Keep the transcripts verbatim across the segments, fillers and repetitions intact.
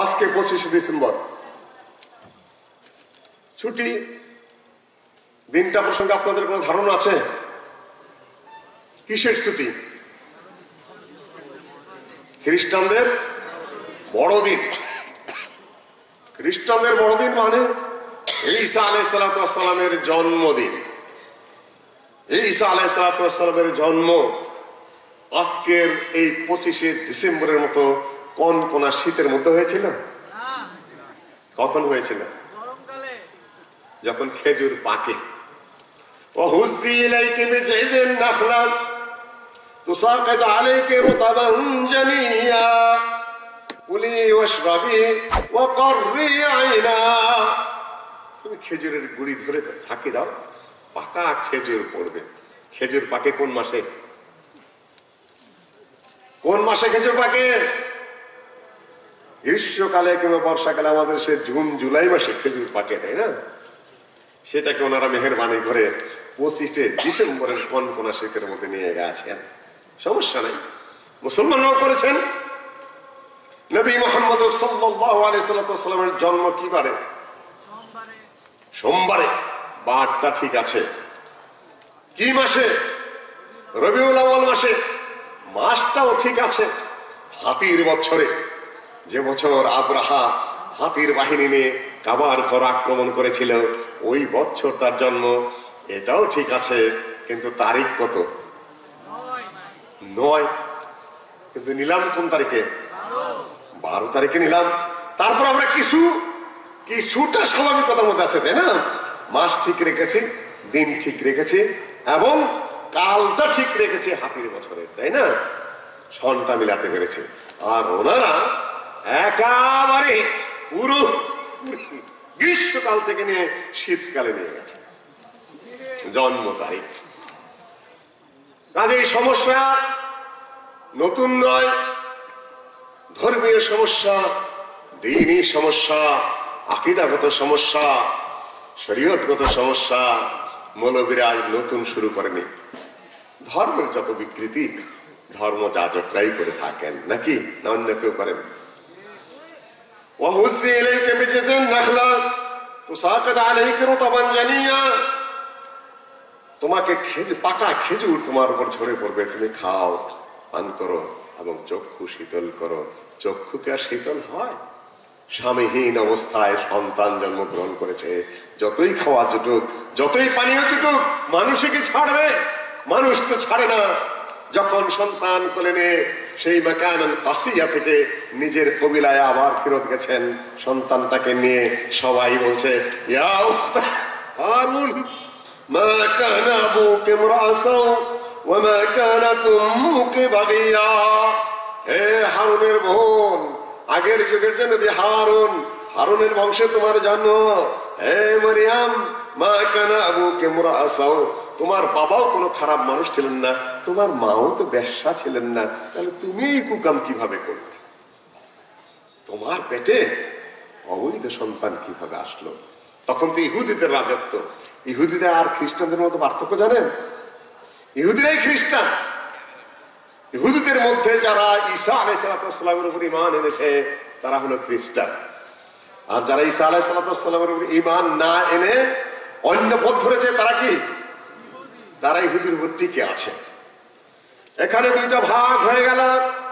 আজকে পঁচিশে ডিসেম্বর ছুটি। দিনটা প্রসঙ্গে আপনাদের কোনো ধারণা আছে? কিসের ছুটি? খ্রিস্টানদের বড়দিন। খ্রিস্টানদের বড়দিন মানে ঈসা আলাইহিস সালাতু ওয়াস সালামের জন্মদিন। ঈসা আলাইহিস সালাতু ওয়াস সালামের জন্ম আজকের এই পঁচিশে ডিসেম্বরের মতো কোন কোন শীতের মধ্যে হয়েছিল? কখন হয়েছিল? যখন খেজুর পাকে। وهزي إليك بجذع النخلة تساقط عليك رطبا جنيا كلي واشربي وقري عينا। তুমি খেজুরের গুড়ি ধরে ঝাঁকি দাও, পাকা খেজুর পড়বে। খেজুর পাকে কোন মাসে? কোন মাসে খেজুর পাকে? গ্রীষ্মকালে কিংবা বর্ষাকালে আমাদের সে জুন জুলাই মাসে খেজুর পাকে, তাই না? সেটাকে ওনারা মেহেরবানি করে পঁচিশে ডিসেম্বরের কোন কোন শীতের মধ্যে নিয়ে গেছেন। সমস্যা নাই, মুসলমানরাও করেছেন। নবী মুহাম্মদ সাল্লাল্লাহু আলাইহি সাল্লামের জন্ম কি বারে? সোমবারে। বারটা ঠিক আছে। কি মাসে? রবিউল আউয়াল মাসে। মাসটাও ঠিক আছে। হাতির বছরে, যে বছর আব্রাহা হাতির বাহিনী নিয়ে কাবার ঘর আক্রমণ করেছিল, ওই বছর তার জন্ম। এটাও ঠিক আছে, কিন্তু তারিখ কত? নয়। কিন্তু নিলাম কোন তারিখে? বারো তারিখে নিলাম। তারপর আমরা কিছু কিছুটা স্বাভাবিকতার মধ্যে আছে, তাই না? মাস ঠিক রেখেছি, দিন ঠিক রেখেছি, এবং কালটা ঠিক রেখেছি হাতির বছরের, তাই না? সনটা মিলাতে পেরেছে। আর ওনারা একেবারে পুরো গ্রীষ্মকাল থেকে নিয়ে শীতকালে নিয়ে গেছে জন্ম তারিখ। কাজে এই সমস্যা নতুন নয়। ধর্মীয় সমস্যা, দ্বীনি সমস্যা, আকীদাগত সমস্যা, শরীয়তগত সমস্যা মৌলবীরা আজ নতুন শুরু করেনি। ধর্মের যত বিকৃতি ধর্ম যাজকরাই করে থাকেন, নাকি না অন্য কেউ করেন? وهزي إليك بجذع النخلة تساقط عليك رطبا جنيا। তোমাকে খেজুর, পাকা খেজুর তোমার উপর ঝরে পড়বে, তুমি খাও, পান করো এবং চক্ষু শীতল করো। চক্ষুকে আর শীতল হয়? স্বামীহীন অবস্থায় সন্তান জন্মগ্রহণ করেছে, যতই খাওয়া জুটুক, যতই পানীয় জুটুক, মানুষকে ছাড়বে? মানুষ তো ছাড়ে না। যখন সন্তান কোলে নিয়ে সেই মাকানান কাসিয়া থেকে নিজের কবিলায় আবার ফেরত গেছেন সন্তানটাকে নিয়ে, সবাই বলছে ইয়া উখতা হারুন মা কানা আবুকা ইমরাসাও ওয়া মা কানাত উম্মুকা বাগিয়া। হে হারুনের বোন, আগের যুগের যে নবী হারুন, হারুনের বংশে তোমার জন্ম। হে মারিয়াম, মা কানা আবুকা ইমরাসাও, তোমার বাবাও কোনো খারাপ মানুষ ছিলেন না, তোমার মাও তো বেশ্যা ছিলেন না, তাহলে তুমি এই কুকাম কিভাবে করবে? তোমার পেটে অবৈধ সন্তান কিভাবে আসলো? তখন তো ইহুদিদের রাজত্ব। ইহুদিরা আর খ্রিস্টানদের মতো পার্থক্য জানেন? ইহুদিরাই খ্রিস্টান। ইহুদিদের মধ্যে যারা ঈসা আলাইহিস সালামের উপর ঈমান এনেছে তারা হলো খ্রিস্টান। আর যারা ঈসা আলাইহিস সালামের উপর ঈমান না এনে অন্য পথ ধরেছে তারা কি? তারা ইহুদির উপর টিকে আছে। এখানে দুইটা ভাগ হয়ে গেল।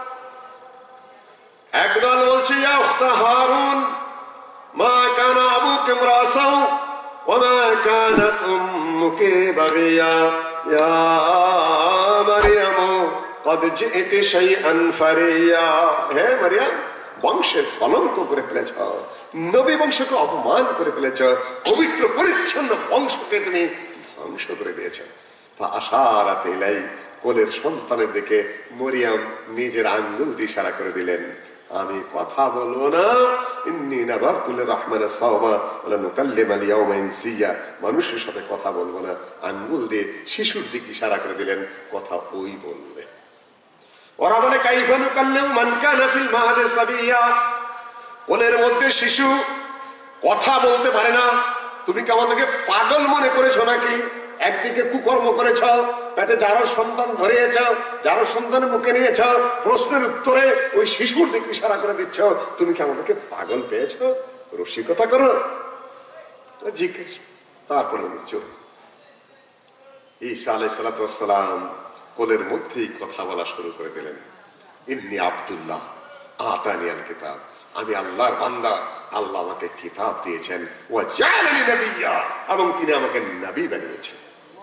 একদল বলছে ইয়া উখতা হারুন মা কানা আবুকা ইমরাসাও ওয়া মা কানাত উম্মুকা বাগিয়া ইয়া মারইয়াম কদ জিইতি শাইআন ফারিয়া। হে মারইয়াম, বংশের কলঙ্ক করে ফেলেছ, নবী বংশকে অপমান করে ফেলেছ, পবিত্র পরিচ্ছন্ন বংশকে তুমি ধ্বংস করে দিয়েছ। আশারাত ইলাই, কোলের সন্তানের দিকে মরিয়াম নিজের আঙ্গুল দিয়ে ইশারা করে দিলেন, আমি কথা বলবো না। ইন্নী নাযারতু লিররহমানি সাওমা ওয়া লান উকাল্লিমা আল-ইয়াওমা ইনসিয়া, মানুষের সাথে কথা বলবো না। আঙ্গুল দিয়ে শিশুর দিকে ইশারা করে দিলেন, কথা ওই বলবে। ওরা বলে কাইফা নুকাল্লিমু মান কানা ফিল মাহদি সাবিয়া, কোলের মধ্যে শিশু কথা বলতে পারে না, তুমি কি আমাদেরকে পাগল মনে করেছো নাকি? একদিকে কুকর্ম করেছ, পেটে যারো সন্তান ধরিয়েছ, যারো সন্তান মুখে নিয়েছ, প্রশ্নের উত্তরে ওই শিশুর দিকে ইশারা করে দিচ্ছ। তুমি কি আমাদেরকে পাগল পেয়েছ? রসিকতা করো, জিজ্ঞেস। তারপরে চুপ। ঈসা আলাইহিস সালাতু ওয়াস সালাম কোলের মধ্যেই কথা বলা শুরু করে দিলেন। ইন্নী আব্দুল্লাহ আতানিয়াল কিতাব, আমি আল্লাহর বান্দা, আল্লাহ আমাকে কিতাব দিয়েছেন, ওয়া জাআলানি নাবিয়্যা, এবং তিনি আমাকে নবী বানিয়েছেন।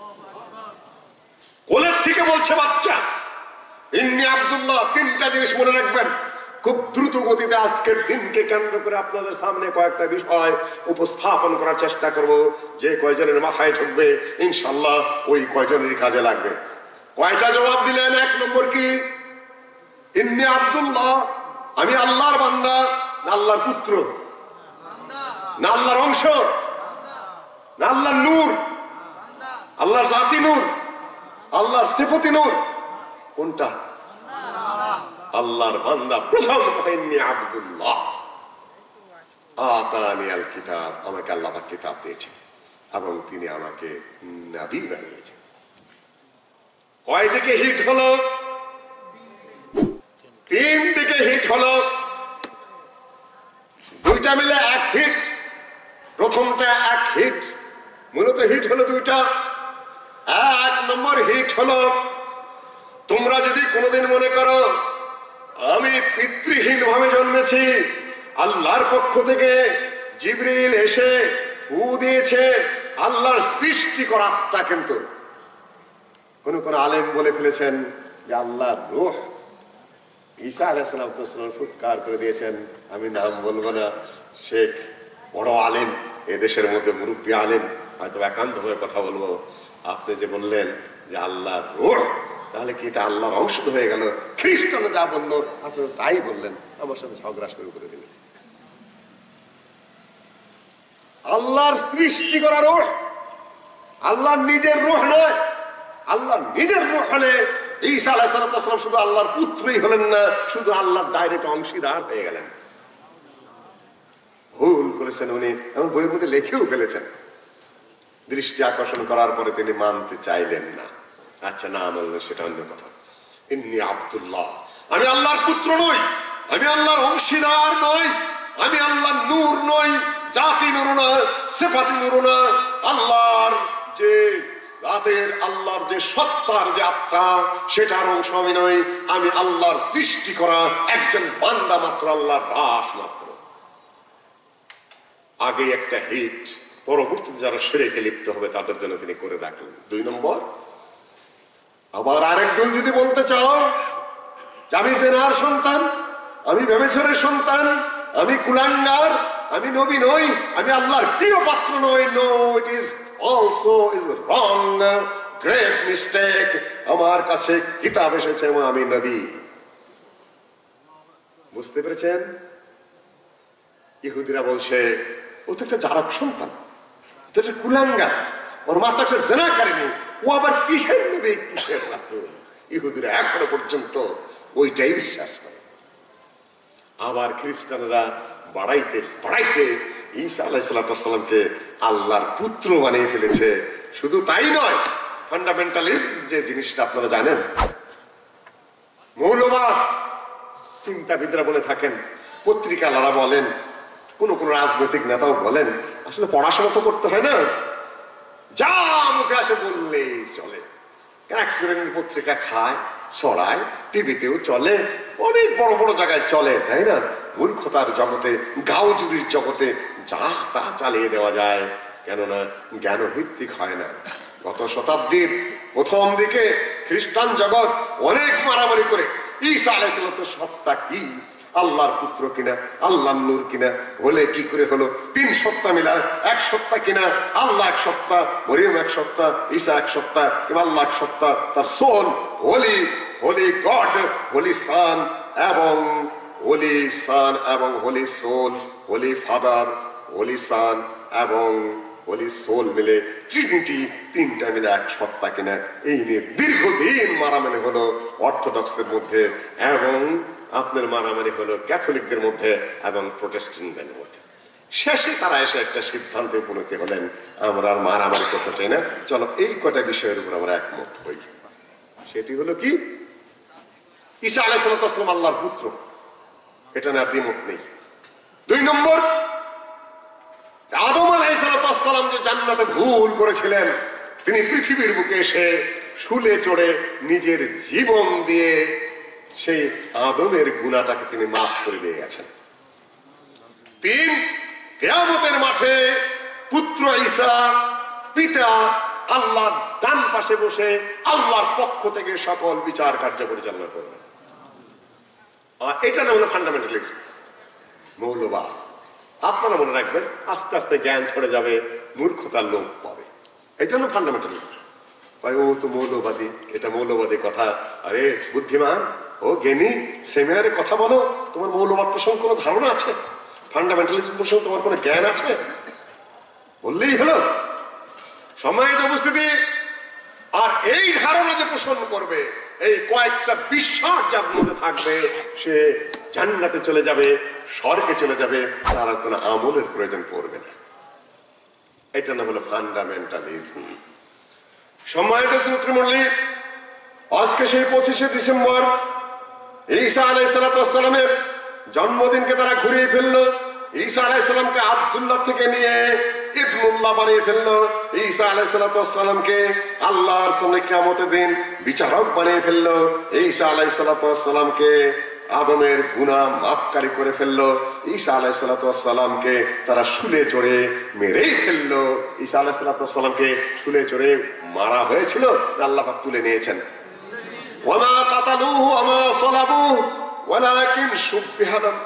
কোলের থেকে বলছে বাচ্চা ইন্নী আব্দুল্লাহ। তিনটা জিনিস মনে রাখবেন, খুব দ্রুত গতিতে আজকের দিনকে কেন্দ্র করে আপনাদের সামনে কয়েকটা বিষয় উপস্থাপন করার চেষ্টা করব। যে কয়জনের মাথায় ঢুকবে ইনশাআল্লাহ ওই কয়জনের কাজে লাগবে। কয়টা জবাব দিলেন? এক নম্বর কি? ইন্নী আব্দুল্লাহ, আমি আল্লাহর বান্দা, না আল্লাহর পুত্র, না আল্লাহর অংশ, না আল্লাহর নূর, আল্লাহর জাতি নূর, আল্লাহর সিফতি নূর? কোনটা? আল্লাহর বান্দা। প্রথম কথা ইন্নী আব্দুল্লাহ আতানিয়াল কিতাব, আমাকে আল্লাহ পাক কিতাব দিয়েছেন এবং তিনি আমাকে নবী বানিয়েছেন। কয় দিকে হিট হলো? তিন দিকে হিট হলো, দুইটা মিলে এক হিট। প্রথমটা এক হিট, মূলত হিট হলো দুইটা। এক নম্বর হিট হলো, তোমরা যদি কোনোদিন মনে করো আমি পিতৃহীন ভাবে জন্মেছি, আল্লাহর পক্ষ থেকে জিবরিল এসে ফু দিয়েছে, আল্লাহর সৃষ্টি করা আত্মা। কিন্তু কোন কোন আলেম বলে ফেলেছেন যে আল্লাহর রূহ। ঈসা আলাইহিস সালাম তো ফুৎকার করে দিয়েছেন, আমি নাম বলবো না, শেখ বড় আলেম, এদেশের মধ্যে মুরব্বী আলেম, হয়তো একান্ত হয়ে কথা বলবো। আপনি যে বললেন যে আল্লাহর রূহ, তাহলে কি এটা আল্লাহর অংশ হয়ে গেল? খ্রিস্টান যা বললো আপনি তাই বললেন, আমার সাথে ঝগড়া শুরু করে দিলেন। আল্লাহর সৃষ্টি করা রূহ, আল্লাহর নিজের রূহ নয়। আল্লাহর নিজের রূহ হলে ঈসা আলাইহিস সালাম শুধু আল্লাহর পুত্রই হলেন না, শুধু আল্লাহর ডাইরেক্ট অংশীদার হয়ে গেলেন। ভুল করেছেন উনি, এমন বইয়ের মধ্যে লিখেও ফেলেছেন। দৃষ্টি আকর্ষণ করার পরে তিনি মানতে চাইলেন না। আচ্ছা, না মানলে সেটা অন্য কথা। ইন্নী আব্দুল্লাহ, আমি আল্লাহর পুত্র নই, আমি আল্লাহর অংশীদার নই, আমি আল্লাহর নূর নই, জাতি নূর না, সিফাতি নূর না, আল্লাহর যে জাতের, আল্লাহর যে সত্তার যে আত্মা, সেটার অংশ আমি নই। আমি আল্লাহর সৃষ্টি করা একজন বান্দা মাত্র, আল্লাহর দাস মাত্র। আগে একটা হিট, পরবর্তীতে যারা শিরকে লিপ্ত হবে তাদের জন্য তিনি করে রাখলেন। দুই নম্বর, আবার আরেকজন যদি বলতে চাও যে আমি জেনার সন্তান, আমি ব্যভিচারের সন্তান, আমি কুলাঙ্গার, আমি নবী নই, আমি আল্লাহর প্রিয় পাত্র নই, no, it is also is wrong, great mistake. আমার কাছে কিতাব এসেছে এবং আমি নবী। বুঝতে পেরেছেন? ইহুদিরা বলছে ও তো একটা জারক সন্তান, ও তো একটা কুলাঙ্গার, ওর মাথা একটা জেনাকারিনী, ও আবার কিসের নবী, কিসের রাসূল? ইহুদিরা এখনো পর্যন্ত ওইটাই বিশ্বাস করে। আবার খ্রিস্টানরা বাড়াইতে বাড়াইতে ঈসা আলাইহিস সালামকে আল্লাহর পুত্র বানিয়ে ফেলেছে। শুধু তাই নয়, ফান্ডামেন্টালিজম যে জিনিসটা আপনারা জানেন, মৌলবাদ চিন্তাবিদরা বলে থাকেন, পত্রিকালারা বলেন, কোন কোন রাজনৈতিক নেতাও বলেন, আসলে পড়াশোনা তো করতে হয় না, যা মুখে আসে বললেই চলে। এক শ্রেণীর পত্রিকা খায়, ছড়ায়, টিভিতেও চলে, অনেক বড় বড় জায়গায় চলে, তাই না? মূর্খতার জগতে, গাউজুরির জগতে যা তা চালিয়ে দেওয়া যায়, কেননা জ্ঞান ভিত্তিক হয় না। গত শতাব্দীর প্রথম দিকে খ্রিস্টান জগৎ অনেক মারামারি করে ঈসা আলাইহিস সালামের সত্তা কি, আল্লাহর পুত্র কিনা, আল্লাহর নূর কিনা, হলে কি করে হলো, তিন সত্তা মিলা এক সত্তা কিনা, আল্লাহ এক সত্তা, মরিয়ম এক সত্তা, ঈসা এক সত্তা, কিংবা আল্লাহ এক সত্তা, তার soul holy, holy God, holy son এবং হোলি সান এবং holy soul, holy father, holy son এবং হোলি সোল মিলে ট্রিনিটি, তিনটা মিলে এক সত্তা কিনা, এই নিয়ে দীর্ঘদিন মারামারি হলো অর্থোডক্সদের মধ্যে, এবং আপনার মারামারি হলো ক্যাথলিকদের মধ্যে এবং প্রোটেস্ট্যান্টদের মধ্যে। শেষে তারা এসে একটা সিদ্ধান্তে উপনীত হলেন, আমরা আর মারামারি করতে চাই না, চলো এই কটা বিষয়ের উপর আমরা একমত হই। সেটি হলো কি, ঈসা আলাইহিস সালাম আল্লাহর পুত্র, এটা নিয়ে আর দ্বিমত নেই। দুই নম্বর, আদম আলাইহিস সালাম যে জান্নাতে ভুল করেছিলেন, তিনি পৃথিবীর বুকে এসে শুলে চড়ে নিজের জীবন দিয়ে সেই আদমের গুনাহটাকে তিনি মাফ করে দিয়ে গেছেন। তিন, কিয়ামতের মাঠে পুত্র ঈসা পিতা আল্লাহর ডান পাশে বসে আল্লাহর পক্ষ থেকে সকল বিচার কার্য পরিচালনা করবেন। এটা না হলো ফান্ডামেন্টালিজম, মৌলবাদ। আপনারা মনে রাখবেন, আস্তে আস্তে জ্ঞান ছড়ে যাবে, মূর্খতার লোক পাবে। এটা হলো ফান্ডামেন্টালিজম। ও তো মৌলবাদী, এটা মৌলবাদী কথা। আরে বুদ্ধিমান ও জ্ঞানী সেমিনারে কথা বলো, তোমার মৌলবাদ প্রসঙ্গে কোনো ধারণা আছে? ফান্ডামেন্টালিজম প্রসঙ্গে তোমার কোনো জ্ঞান আছে? বললেই হলো। সম্মানিত উপস্থিতি, আর এই ধারণা যে পোষণ করবে, এই কয়েকটা বিশ্বাস যার মধ্যে থাকবে, সে জান্নাতে চলে যাবে, স্বর্গে চলে যাবে, তার কোনো আমলের প্রয়োজন পড়বে না। এটা না হলো ফান্ডামেন্টালিজম। সম্মানিত শ্রোতৃমণ্ডলী, আজকে সেই পঁচিশে ডিসেম্বর ঈসা আলাইহিস সালামের জন্মদিনকে তারা ঘুরিয়ে ফেললো। ঈসা আলাইহিস সালামকে আব্দুল্লাহ থেকে নিয়ে ইবনুল্লাহ বানিয়ে ফেললো। ঈসা আলাইহিস সালামকে আল্লাহর সামনে কিয়ামতের দিন বিচারক বানিয়ে ফেললো। ঈসা আলাইহিস সালামকে আদমের গুনাহ মাফকারী করে ফেললো। ঈসা আলাইহিস সালামকে তারা শুলে চড়ে মেরেই ফেললো। ঈসা আলাইহিস সালামকে শুলে চড়ে মারা হয়েছিল, আল্লাহ পাক তুলে নিয়েছেন। ওয়ামা কাতালুহু ওয়ামা সালাবুহু ওয়ালাকিন শুববিহা লাহুম।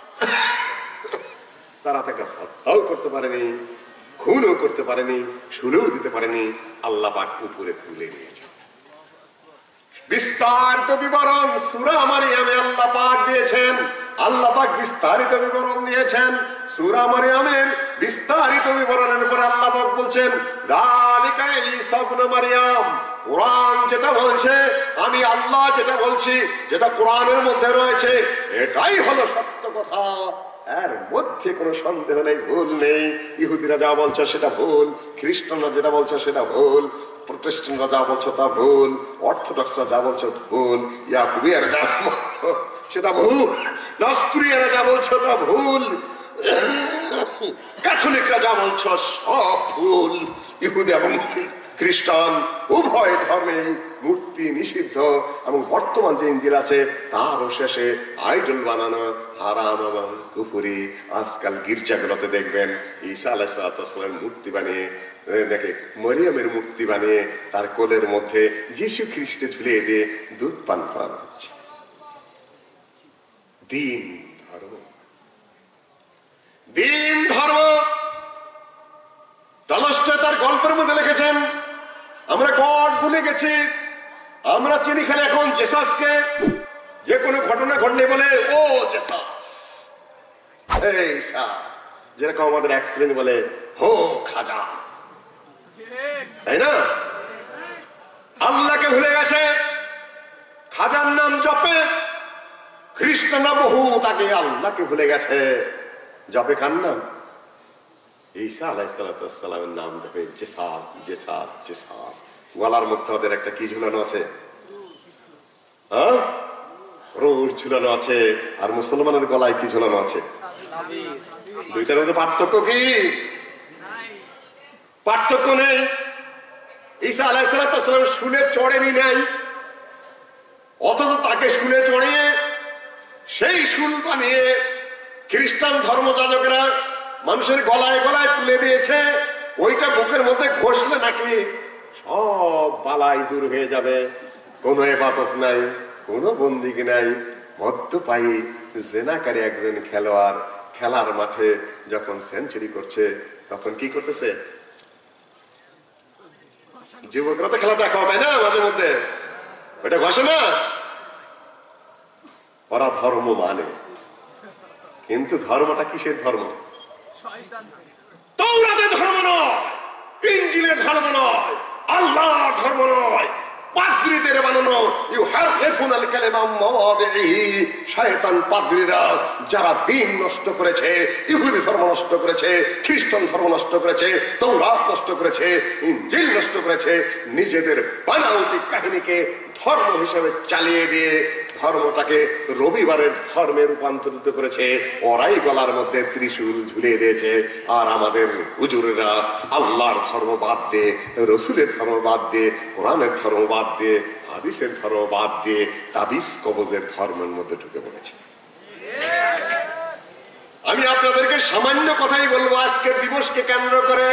তারা তাকে হত্যাও করতে পারেনি, খুনও করতে পারেনি, শুলেও দিতে পারেনি, আল্লাহ পাক উপরে তুলে নিয়েছেন। বিস্তারিত বিবরণ সূরা মারইয়ামে আল্লাহ পাক দিয়েছেন। আল্লাহ পাক বিস্তারিত বিবরণ দিয়েছেন। সূরা মারইয়ামের বিস্তারিত বিবরণের উপর আল্লাহ পাক বলছেন, যালিকা ঈসা ইবনে মারইয়াম। কোরআন যেটা বলছে, আমি আল্লাহ যেটা বলছি, যেটা কোরআনের মধ্যে রয়েছে, এটাই হলো সত্য কথা। এর মধ্যে কোনো সন্দেহ নেই, ভুল নেই। ইহুদিরা যা বলছে সেটা ভুল, খ্রিস্টানরা যেটা বলছে সেটা ভুল, প্রোটেস্ট্যান্টরা যা বলছে তা ভুল, অর্থোডক্সরা যা বলছে ভুল, ইয়াকুবিয়ারা যা বলছে সেটা ভুল, নাস্তুরিয়ারা যা বলছে তা ভুল, ক্যাথলিকরা যা বলছে সব ভুল। ইহুদি এবং খ্রিস্টান উভয় ধর্মে মূর্তি নিষিদ্ধ, এবং বর্তমান যে ইঞ্জিল আছে তারও শেষে আইডল বানানো হারাম এবং কুফরি। আজকাল গির্জাগুলোতে দেখবেন ঈসা আলাইহিস সালামের মূর্তি বানিয়ে, দেখে মরিয়মের মূর্তি বানিয়ে তার কোলের মধ্যে যীশু খ্রিস্ট ঝুলিয়ে দিয়ে দুধ পান করানো হচ্ছে। দিন ধর্ম, দিন ধর্ম। টলস্টয় তার গল্পের মধ্যে লিখেছেন, আমরা গড ভুলে গেছি, আমরা চিনি খেলে এখন জেসাসকে। যে কোনো ঘটনা ঘটলে বলে ও জেসাস, এই সা, যেরকম আমাদের এক শ্রেণী বলে হো খাজা, তাই না? আল্লাহকে ভুলে গেছে, খাজার নাম জপে। খ্রিস্টানরা বহু তাকে আল্লাহকে ভুলে গেছে, জপে কার নাম? ঈসা আলাইহিস সালামের নাম জপে জেসাস জেসাস জেসাস। গলার মধ্যে ওদের একটা কি ঝুলানো আছে? হ্যাঁ, রোজ ঝুলানো আছে। আর মুসলমানের গলায় কি ঝুলানো আছে? দুইটার মধ্যে পার্থক্য কি? পার্থক্য নেই। ঈসা আলাইহিস সালাম শুলে চড়েনি নাই, অথচ তাকে শুলে চড়িয়ে সেই শুল বানিয়ে খ্রিস্টান ধর্মযাজকেরা মানুষের গলায় গলায় তুলে দিয়েছে। ওইটা বুকের মধ্যে ঘষলে নাকি সব বালাই দূর হয়ে যাবে। কোনো ইবাদত নাই, কোনো বন্দিগি নাই। মদ্যপায়ী জেনাকারী একজন খেলোয়াড় খেলার মাঠে যখন সেঞ্চুরি করছে, তখন কি করতেছে? যুবকরা তো খেলা দেখাও, তাই না? মাঝে মধ্যে ওইটা ঘষে না। ওরা ধর্ম মানে, কিন্তু ধর্মটা কিসের ধর্ম? তাওরাতের ধর্ম নয়, ইনজিলের ধর্ম নয়, আল্লাহর ধর্ম নয়, পাদ্রীদের বানানো। ইউহাররিফুনাল কালিমা আন মাওয়াদিহি, শয়তান পাদ্রীরা যারা দিন নষ্ট করেছে, ইহুদি ধর্ম নষ্ট করেছে, খ্রিস্টান ধর্ম নষ্ট করেছে, তৌরাত নষ্ট করেছে, ইনজিল নষ্ট করেছে, নিজেদের বানাওয়াটি কাহিনীকে ধর্ম হিসেবে চালিয়ে দিয়ে ধর্মটাকে রবিবারের ধর্মে রূপান্তরিত করেছে। ওরাই গলার মধ্যে ত্রিশূল ঝুলিয়ে দিয়েছে। আর আমাদের হুজুরেরা আল্লাহর ধর্ম বাদ দিয়ে, রসুলের ধর্ম বাদ দিয়ে, কোরআনের ধর্ম বাদ দিয়ে, হাদিসের ধর্ম বাদ দিয়ে তাবিজ কবজের ধর্মের মধ্যে ঢুকে পড়েছে। আমি আপনাদেরকে সামান্য কথাই বলবো। আজকের দিবসকে কেন্দ্র করে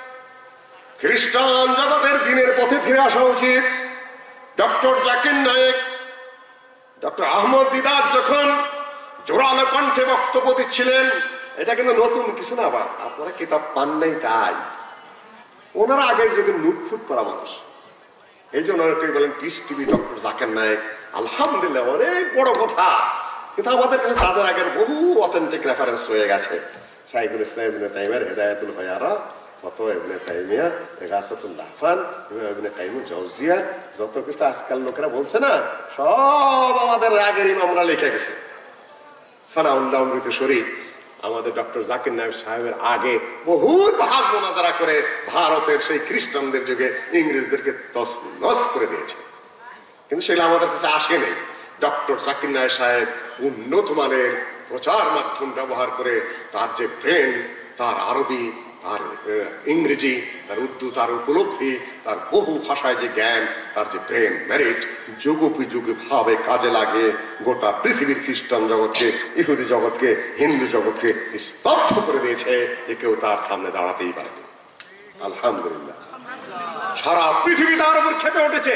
খ্রিস্টান জগতের দিনের পথে ফিরে আসা উচিত। ডক্টর জাকির নায়েক, ডক্টর আহমদ দিদার যখন জোরালো কণ্ঠে বক্তব্য দিচ্ছিলেন, এটা কিন্তু নতুন কিছু না। আবার আপনারা কিতাব পান নাই তাই, ওনারা আগের যুগে লুটফুট করা মানুষ, এই জন্য বলেন Peace TV doctor Zakir Naik. আলহামদুলিল্লাহ, অনেক বড় কথা, কিন্তু আমাদের কাছে তাদের আগের বহু অথেন্টিক রেফারেন্স রয়ে গেছে। শাইখুল ইসলাম ইবনে তাইমিয়ার হিদায়াতুল বায়ারা, ফতোয়া ইবনে তাইমিয়া, ইগাসাতুল লাহফান, ইবনে কাইয়িম জাওজিয়া, যত কিছু আজকাল লোকেরা বলছে না, সব আমাদের আগের ইমামরা লিখে গেছে। সানাউল্লাহ অমৃত শরীফ আমাদের ডক্টর জাকির নায়েক সাহেবের আগে বহু বাহাস মোনাজারা করে ভারতের সেই খ্রিস্টানদের যুগে ইংরেজদেরকে তছনছ করে দিয়েছে, কিন্তু সেগুলো আমাদের কাছে আসে নেই। ডক্টর জাকির নায়েক সাহেব উন্নত মানের প্রচার মাধ্যম ব্যবহার করে তার যে ব্রেন, তার আরবি, তার ইংরেজি, তার উর্দু, তার উপলব্ধি, তার বহু ভাষায় যে জ্ঞান, তার যে ব্রেন মেরিট যুগোপযোগী ভাবে কাজে লাগে গোটা পৃথিবীর খ্রিস্টান জগৎকে, ইহুদি জগৎকে, হিন্দু জগৎকে স্তব্ধ করে দিয়েছে, যে কেউ তার সামনে দাঁড়াতেই পারেনি। আলহামদুলিল্লাহ, সারা পৃথিবী তার উপর খেপে উঠেছে।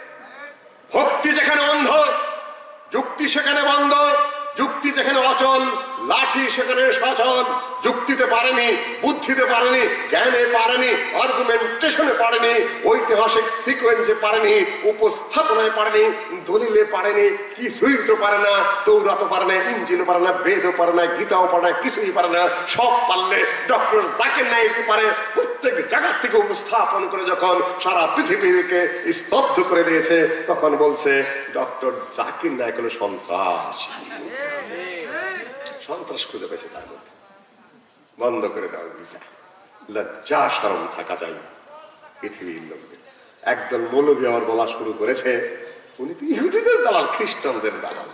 ভক্তি যেখানে অন্ধ, যুক্তি সেখানে বন্ধ, যুক্তি যেখানে অচল, লাঠি সেখানে সচল। যুক্তিতে পারেনি, বুদ্ধিতে পারেনি, জ্ঞানে পারেনি, আর্গুমেন্টেশনে পারেনি, ঐতিহাসিক সিকোয়েন্সে পারেনি, উপস্থাপনায় পারেনি, দলিলে পারেনি, কিছুই তো পারে না। তৌরাতও পারে না, ইনজিলও পারে না, বেদও পারে না, গীতাও পারে না, কিছুই পারে না। সব পারলে ডক্টর জাকির নায়েক পারে। প্রত্যেক জায়গা থেকে উপস্থাপন করে যখন সারা পৃথিবীকে স্তব্ধ করে দিয়েছে, তখন বলছে ডক্টর জাকির নায়েক হলো সন্ত্রাস। সন্ত্রাস খুঁজে পেয়েছে তার মধ্যে। বন্ধ করে দেওয়া ভিসা, লজ্জা শরম থাকা যায় পৃথিবীর লোকদের। একজন মৌলবী আমার বলা শুরু করেছে, উনি তো ইহুদিদের দালাল, খ্রিস্টানদের দালাল।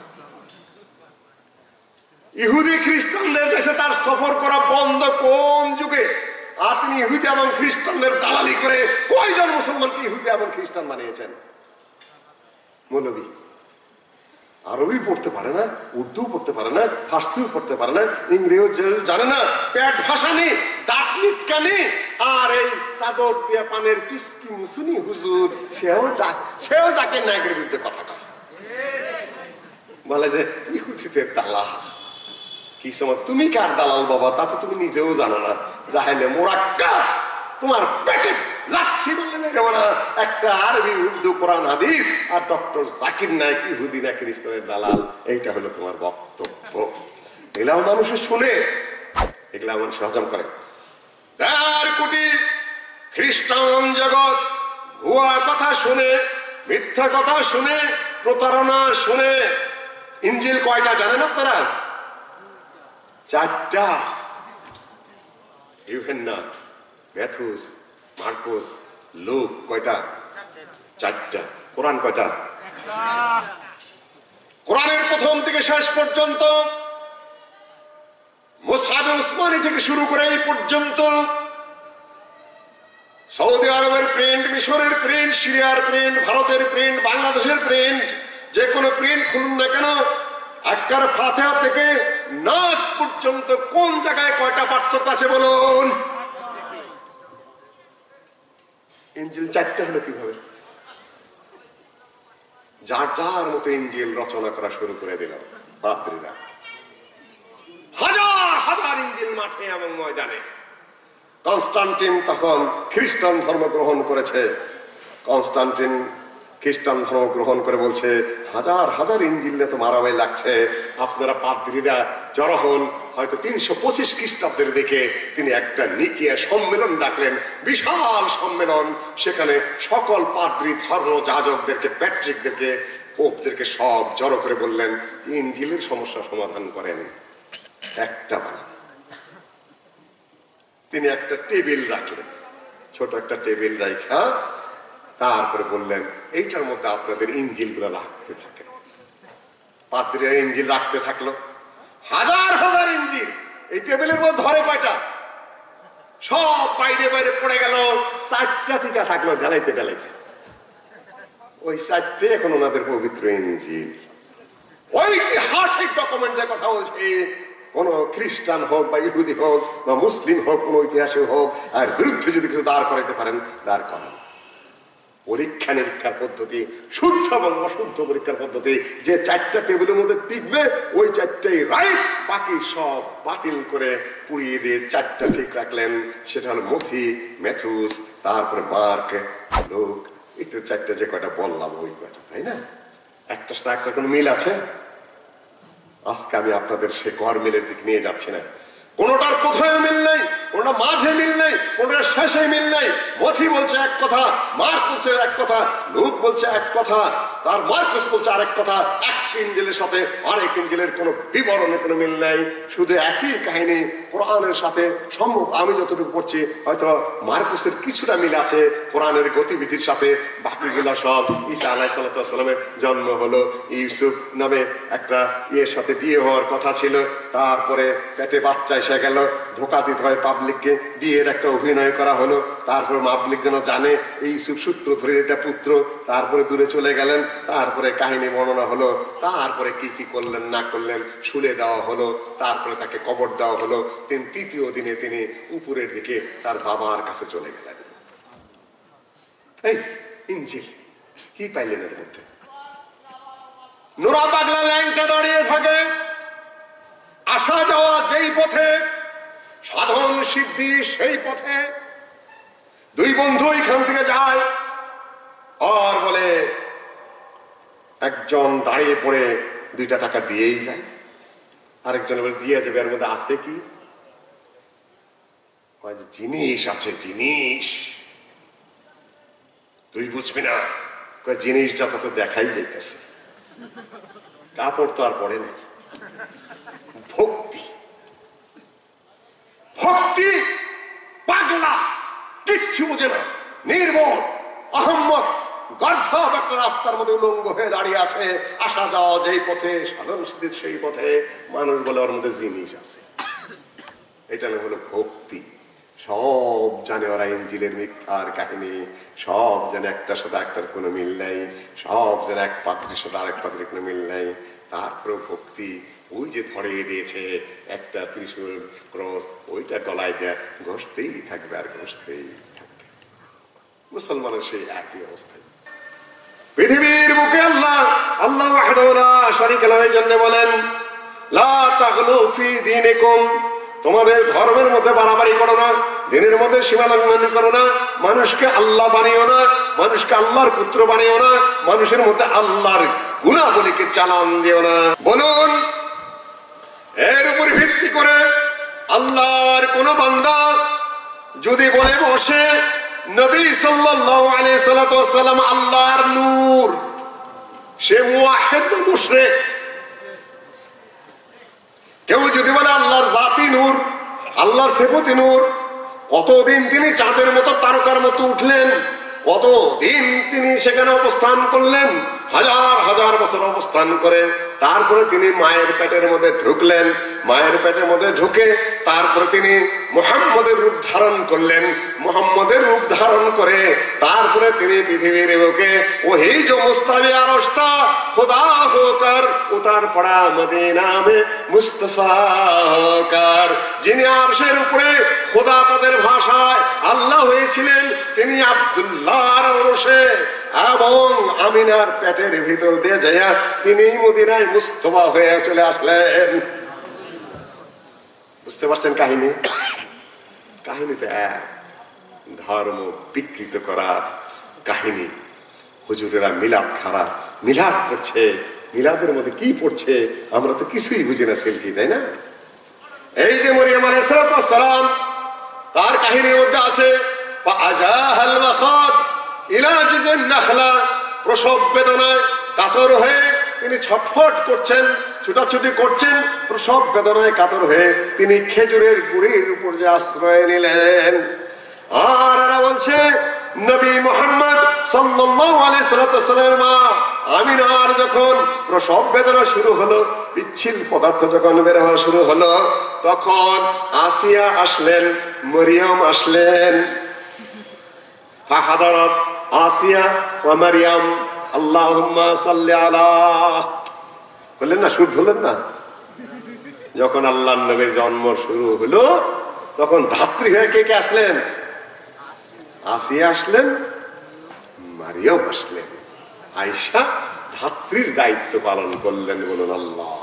ইহুদি খ্রিস্টানদের দেশে তার সফর করা বন্ধ কোন যুগে? আর তিনি ইহুদি এবং খ্রিস্টানদের দালালি করে কয়জন মুসলমানকে ইহুদি এবং খ্রিস্টান বানিয়েছেন? মৌলবী আরবি পড়তে পারে না, উর্দু পড়তে পারে না, ফার্সিও পড়তে পারে না, ইংরেজি জানে না, পেট ভাষা নেই, দাঁত নিটকা নেই, আর এই চাদর দিয়া পানের পিসকি মুসুনি হুজুর, সেও সেও জাকির নায়েকের বিরুদ্ধে কথা কয়, বলে যে ইহুদিদের দালাল। কি সময় তুমি কার দালাল বাবা, তা তো তুমি নিজেও জানো না। জাহেলে মোরাক্কা, তোমার পেটে লাঠি বললে মেরে না। একটা আরবি, উর্দু, কোরআন, হাদিস, আর ডক্টর জাকির নায়েক ইহুদি না খ্রিস্টানের দালাল, এইটা হলো তোমার বক্তব্য। এগুলাও মানুষের শুনে, এগুলা মানুষ হজম করে। দেড় কোটি খ্রিস্টান জগৎ ভুয়া কথা শুনে, মিথ্যা কথা শুনে, প্রতারণা শুনে। ইনজিল কয়টা জানেন আপনারা? চারটা। ইউহান্না, ম্যাথুস, মার্কোস, লুক কয়টা? চারটা। কোরআন কয়টা? কোরআনের প্রথম থেকে শেষ পর্যন্ত, মুসহাবে উসমানী থেকে শুরু করে এই পর্যন্ত, সৌদি আরবের প্রিন্ট, মিশরের প্রিন্ট, সিরিয়ার প্রিন্ট, ভারতের প্রিন্ট, বাংলাদেশের প্রিন্ট, যে কোনো প্রিন্ট খুলুন না কেন, আক্কার ফাতিহা থেকে নাস পর্যন্ত কোন জায়গায় কয়টা পার্থক্য আছে বলুন? ইনজিল চারটা হলো কিভাবে? যার যার মতো ইনজিল রচনা করা শুরু করে দিল পাদ্রীরা। হাজার হাজার ইনজিল মাঠে এবং ময়দানে। কনস্টান্টিন তখন খ্রিস্টান ধর্ম গ্রহণ করেছে। কনস্টান্টিন খ্রিস্টান ধর্ম গ্রহণ করে বলছে হাজার হাজার ইঞ্জিল তো মারামারি লাগছে, আপনারা পাদ্রীরা জড়ো হন। হয়তো তিনশো পঁচিশ খ্রিস্টাব্দের দিকে তিনি একটা নিকিয়া সম্মেলন ডাকলেন, বিশাল সম্মেলন। সেখানে সকল পাদ্রী, ধর্ম যাজকদেরকে, প্যাট্রিকদেরকে, পোপদেরকে সব জড়ো করে বললেন ইঞ্জিলের সমস্যা সমাধান করেন একটা বানান। তিনি একটা টেবিল রাখলেন, ছোট একটা টেবিল রাখা, তারপরে বললেন এইটার মধ্যে আপনাদের ইঞ্জিল গুলো রাখতে থাকেন। পাদ্রীরা ইঞ্জিল রাখতে থাকলো, হাজার হাজার ইঞ্জিল এই টেবিলের মধ্যে ধরে কয়টা, সব বাইরে বাইরে পড়ে গেল। চারটা টিকা থাকলো ঢালাইতে ঢালাইতে, ওই চারটে এখন ওনাদের পবিত্র ইঞ্জিল। ঐতিহাসিক ডকুমেন্টের কথা বলছি, কোন খ্রিস্টান হোক বা ইহুদি হোক বা মুসলিম হোক, কোন ঐতিহাসিক হোক, আর বিরুদ্ধে যদি কিছু দাঁড় করাইতে পারেন দাঁড় করান। পরীক্ষা নিরীক্ষার পদ্ধতি, শুদ্ধ এবং অশুদ্ধ পরীক্ষার পদ্ধতি, যে চারটা টেবিলের মধ্যে টিকবে ওই চারটাই রাইট, বাকি সব বাতিল করে পুড়িয়ে দিয়ে চারটা ঠিক রাখলেন। সেটা হলো মথি, ম্যাথুস, তারপরে মার্ক, লুক, এই তো চারটা যে কয়টা বললাম ওই কয়টা, তাই না? একটা সাথে একটা কোনো মিল আছে? আজকে আমি আপনাদের সে গড়মিলের দিকে নিয়ে যাচ্ছি না। কোনটার প্রথমে মিল নেই, কোনটা মাঝে মিল নেই, কোনটার শেষে মিল নেই। মথি বলছে এক কথা, মার্ক বলছে এক কথা, লুক বলছে এক কথা, তার মার্কুস বলছে আরেক কথা। এক ইঞ্জিলের সাথে আরেক ইঞ্জিলের কোনো বিবরণে কোনো মিল নেই, শুধু একই কাহিনী কোরআনের সাথে সম্ভব। আমি যতটুকু পড়ছি হয়তো মার্কুসের কিছুটা মিল আছে কোরআনের গতিবিধির সাথে, বাকিগুলা সব ঈসা আলাইহিস সালামের জন্ম হলো, ইউসুফ নামে একটা ইয়ের সাথে বিয়ে হওয়ার কথা ছিল, তারপরে পেটে বাচ্চা এসে গেল, ধোকা দিতে হয় পাবলিককে, বিয়ের একটা অভিনয় করা হলো, তারপরে পাবলিক যেন জানে ইউসুফ সূত্র ধরে এটা পুত্র, তারপরে দূরে চলে গেলেন, তারপরে কাহিনী বর্ণনা হলো, তারপরে কি কি করলেন না করলেন শুলে দেওয়া হলো, তারপরে তাকে কবর দেওয়া হলো। তিনি তৃতীয় দিনে তিনি উপরের দিকে তার বাবার কাছে চলে গেলেন। এই ইঞ্জিল কি পাইলেন এর মধ্যে? নোরা পাগলা লাইনটা দাঁড়িয়ে থাকে, আসা যাওয়া যেই পথে, সাধন সিদ্ধি সেই পথে। দুই বন্ধু এখান থেকে যায়, আর বলে একজন দাঁড়িয়ে পড়ে দুইটা টাকা দিয়েই যায়, আরেকজন বলে দিয়ে যাবে, এর মধ্যে আছে কি? জিনিস আছে, জিনিস। তুই বুঝবি না, জিনিস যত তো দেখাই যাইতেছে, কাপড় তো আর পড়ে নাই। ভক্তি, ভক্তি পাগলা, কিচ্ছু বুঝে না, নির্বোধ, আহম্মক, গর্ধব একটা রাস্তার মধ্যে উলঙ্গ হয়ে দাঁড়িয়ে আসে। আসা যাওয়া যেই পথে, সাধন সিদ্ধির সেই পথে, মানুষ বলে ওর মধ্যে জিনিস আছে। এটা হলো ভক্তি। সব জানে ওরা ইঞ্জিলের মিথ্যার কাহিনী, সব জানে একটার সাথে একটার কোনো মিল নেই, সব জানে এক পাত্রের সাথে আরেক পাত্রের কোনো মিল নেই। তারপরে ভক্তি ওই যে ধরিয়ে দিয়েছে একটা ত্রিশূল ক্রস, ওইটা গলায় দেয়, ঘষতেই থাকবে আর ঘষতেই থাকবে। মুসলমানের সেই একই অবস্থায়। পৃথিবীর বুকে আল্লাহ আল্লাহ ওয়াহদাহু লা শারীকা লাহু এর জন্য বলেন লা তাগলু ফি দীনিকুম, তোমাদের ধর্মের মধ্যে বাড়াবাড়ি করো না, দিনের মধ্যে সীমা লঙ্ঘন করো না, মানুষকে আল্লাহ বানিও না, মানুষকে আল্লাহর পুত্র বানিও না, মানুষের মধ্যে আল্লাহর গুণাবলীকে চালান দিও না। বলুন, এর উপর ভিত্তি করে আল্লাহর কোন বান্দা যদি বলে বসে নবী সাল্লাল্লাহু আলাইহি সাল্লাম আল্লাহর নূর, সে মুওয়াহহিদ না মুশরিক? কেউ যদি বলে আল্লাহর জাতি নূর, আল্লাহর সিফাতি নূর, কতদিন তিনি চাঁদের মতো তারকার মতো উঠলেন, কতদিন তিনি সেখানে অবস্থান করলেন, হাজার হাজার বছর অবস্থান করে তারপরে তিনি মায়ের পেটের মধ্যে ঢুকলেন, মায়ের পেটের মধ্যে ঢুকে তারপরে তিনি মুহাম্মদের রূপ ধারণ করলেন, মুহাম্মদের রূপ ধারণ করে তারপরে তিনি পৃথিবীর বুকে ওহি जो मुस्तावी आरस्ता खुदा होकर उतार पड़ा मदीना में मुस्तफा होकर, যিনি আরশের উপরে খোদা তাদের ভাষায় আল্লাহ হয়েছিলেন, তিনি আব্দুল্লাহর ওরসে এবং আমিনার পেটের ভিতর দিয়ে যাইয়া তিনি মদিনায় মুস্তফা হয়ে চলে আসলেন। বুঝতে পারছেন কাহিনী? কাহিনীতে এক ধর্ম বিকৃত করার কাহিনী। হুজুরেরা মিলাদ খারাপ, মিলাদ করছে, মিলাদের মধ্যে কি পড়ছে আমরা তো কিছুই বুঝি না সেলফি, তাই না? এই যে মরিয়ম আলাইহিস সালাম, তার কাহিনীর মধ্যে আছে ফাআজাহাল মাখাদ ইলা জিজিন নাখলা, প্রসব বেদনায় কাতর হয়ে তিনি ছটফট করছেন, ছুটাছুটি করছেন, প্রসব বেদনায় কাতর হয়ে তিনি খেজুরের গুড়ির উপর যে আশ্রয় নিলেন। আর এরা বলছে নবী মুহাম্মদ সাল্লাল্লাহু আলাইহি সাল্লামের মা আমিনার যখন প্রসব বেদনা শুরু হলো, পিচ্ছিল পদার্থ যখন বের হওয়া শুরু হলো, তখন আসিয়া আসলেন, মরিয়ম আসলেন। ফাহাদারাত আসিয়া ওয়া মারইয়াম আল্লাহুম্মা সাল্লি আলা, বললেন না, সুর ধরলেন না? যখন আল্লাহর নবীর জন্ম শুরু হলো তখন ধাত্রী হয়ে কে কে আসলেন? আসিয়া আসলেন, মারিয়াম আসলেন, আয়েশা ধাত্রীর দায়িত্ব পালন করলেন। বলুন আল্লাহ।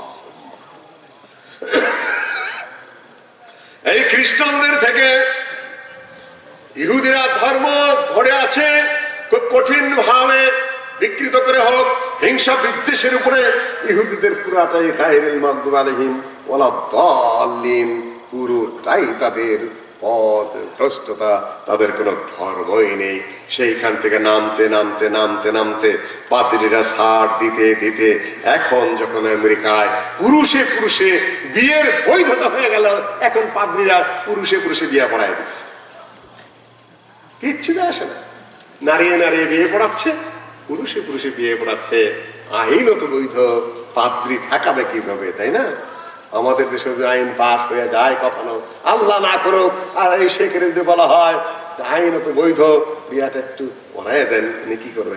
এই খ্রিস্টানদের থেকে ইহুদিরা ধর্ম ধরে আছে খুব কঠিন ভাবে, বিকৃত করে হোক, হিংসা বিদ্বেষের উপরে ইহুদিদের পুরাটাই গায়রুল মাগদুব আলাইহিম ওয়ালা দাল্লিন, পুরোটাই তাদের পথ ভ্রষ্টতা, তাদের কোনো ধর্মই নেই। সেইখান থেকে নামতে নামতে নামতে নামতে পাদ্রীরা ছাড় দিতে দিতে এখন যখন আমেরিকায় পুরুষে পুরুষে বিয়ের বৈধতা হয়ে গেল, এখন পাদ্রীরা পুরুষে পুরুষে বিয়ে পড়ায় দিচ্ছে, কিচ্ছু যায় আসে না। নারীয়ে নারীয়ে বিয়ে পড়াচ্ছে, পুরুষে পুরুষে বিয়ে পড়াচ্ছে, আইনত বৈধ, পাদ্রী ঠেকাবে কিভাবে, তাই না? আমাদের দেশে যে আইন পাস হয়ে যায় কখনো, আল্লাহ না করুক, আর এই শেখের যদি বলা হয় আইনত বৈধ, বিয়াটা একটু পড়ায় দেন, উনি কি করবে?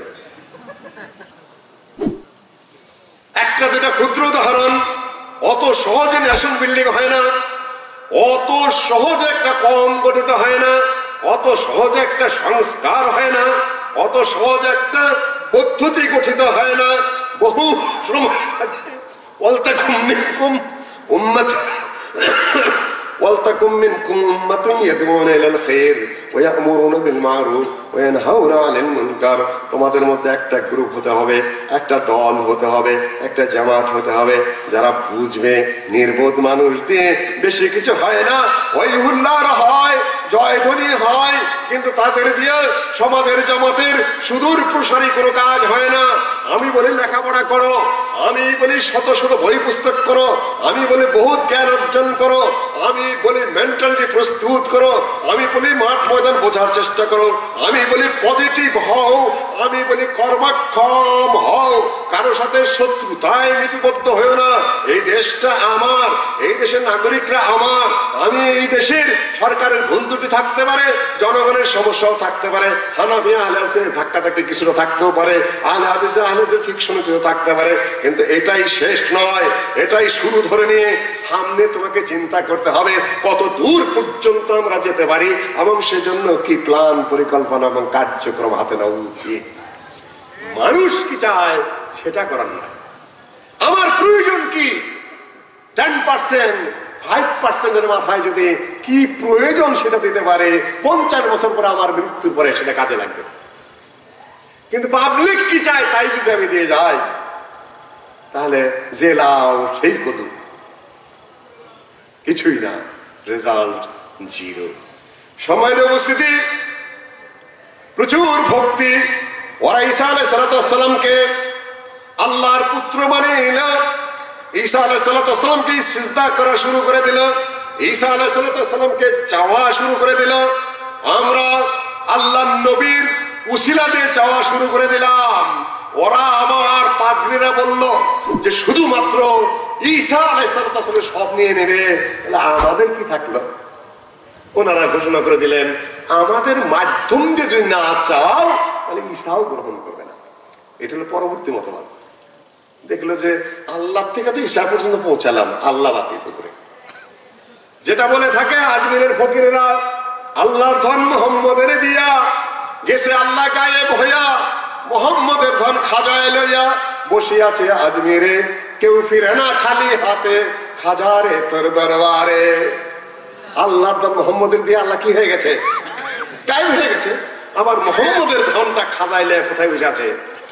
একটা দুটা ক্ষুদ্র উদাহরণ, অত সহজে ন্যাশন বিল্ডিং হয় না, অত সহজে একটা কম গঠিত হয় না, অত সহজে একটা সংস্কার হয় না, অত সহজে একটা পদ্ধতি গঠিত হয় না, বহু সময় ওয়ালতাকুম মিনকুম উম্মাতুন ওয়ালতাকুম মিনকুম উম্মাতুন ইয়াদউনা ইলাল খায়র ওয়া ইয়া'মুরুনা বিল মা'রুফ ওয়া ইয়ানহাউনা আনিল মুনকার। তোমাদের মধ্যে একটা গ্রুপ হতে হবে, একটা দল হতে হবে, একটা জামাত হতে হবে, যারা বুঝবে। নির্বোধ মানুষ দিয়ে বেশি কিছু হয় না, ওই হুল্লার হয়, জয়ধ্বনি হয়, কিন্তু তাদের দিয়ে সমাজের জামাতের সুদূর প্রসারী কোনো কাজ হয় না। আমি বলি লেখাপড়া করো, আমি বলি শত শত বই পুস্তক করো, আমি বলি বহুত জ্ঞান অর্জন করো, আমি বলি মেন্টালিটি প্রস্তুত করো, আমি বলি মাঠ ময়দান বোঝার চেষ্টা করো, আমি বলি পজিটিভ হও, আমি বলি কর্মক্ষম হও, কারো সাথে শত্রুতায় লিপিবদ্ধ হয়েও না। এই দেশটা আমার, এই দেশের নাগরিকরা আমার, আমি এই দেশের সরকারের ভুল ত্রুটি থাকতে পারে, জনগণের সমস্যাও থাকতে পারে, হানাফি আহলে হাদিসের ধাক্কা ধাক্কি কিছুটা থাকতেও পারে, আহলে হাদিসে আহলে হাদিসের ফিকশনে কিছু থাকতে পারে, কিন্তু এটাই শেষ নয়, এটাই শুরু। ধরে নিয়ে সামনে তোমাকে চিন্তা করতে হবে কত দূর পর্যন্ত আমরা যেতে পারি, এবং সেজন্য কি প্ল্যান, পরিকল্পনা এবং কার্যক্রম হাতে নেওয়া উচিত। মানুষ কি চায় সেটা করার নয়। আমার প্রয়োজন কি, টেন পার্সেন্ট ফাইভ পার্সেন্টের মাথায় যদি কি প্রয়োজন সেটা দিতে পারে, পঞ্চাশ বছর পরে আমার মৃত্যুর পরে সেটা কাজে লাগবে। কিন্তু পাবলিক কি চায় তাই যদি আমি দিয়ে যাই, তাহলে যে লাও সেই কদু, কিছুই না, রেজাল্ট জিরো। সময়ের উপস্থিতি, প্রচুর ভক্তি। ওরা ঈসা আলাইহিস সালামকে আল্লাহর পুত্র মানে নিল, ঈসা আলাইহিস সালামকে সিজদা করা শুরু করে দিল, ঈসা আলাইহিস সালামকে চাওয়া শুরু করে দিল। আমরা আল্লাহর নবীর উসিলা দিয়ে চাওয়া শুরু করে দিলাম। ওরা আবার পাদ্রীরা বলল যে শুধুমাত্র ঈসা আলাইহিস সালামের সব নিয়ে নেবে, তাহলে আমাদের কি থাকলো? ওনারা ঘোষণা করে দিলেন আমাদের মাধ্যম দিয়ে যদি না চাও তাহলে ঈসাও গ্রহণ করবে না। এটা হলো পরবর্তী মতবাদ। দেখলো যে আল্লাহ থেকে তো ঈসা পর্যন্ত পৌঁছালাম, আল্লাহ বাতিল করে। যেটা বলে থাকে আজমিরের ফকিরেরা, আল্লাহর ধন মোহাম্মদের দিয়া গেছে আল্লাহ গায়েব হইয়া, মোহাম্মদের ধন খাজায় লইয়া বসে আছে আজমিরে, কেউ ফিরে না খালি হাতে, খাজারে তোর দরবারে। আল্লাহর ধন মোহাম্মদের দিয়ে আল্লাহ কি হয়ে গেছে? গায়েব হয়ে গেছে। আবার মোহাম্মদের ধনটা খাজায় লইয়া কোথায় বসে আছে?